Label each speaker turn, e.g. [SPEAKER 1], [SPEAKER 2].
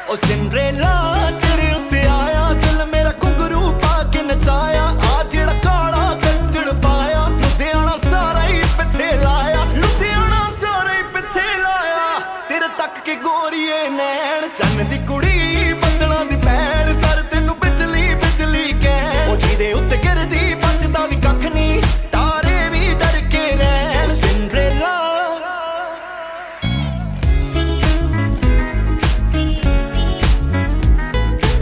[SPEAKER 1] ओ Cinderella तेरे उत्ते आया, दिल मेरा घुंघरू पा के नचाया। आ जेड़ा काला कंजर पाया, लुधियाना सारा ही पिछे लाया, लुधियाना सारा ही पिछे लाया। तेरे तक के गोरीए नैन चन्न दी कुड़ी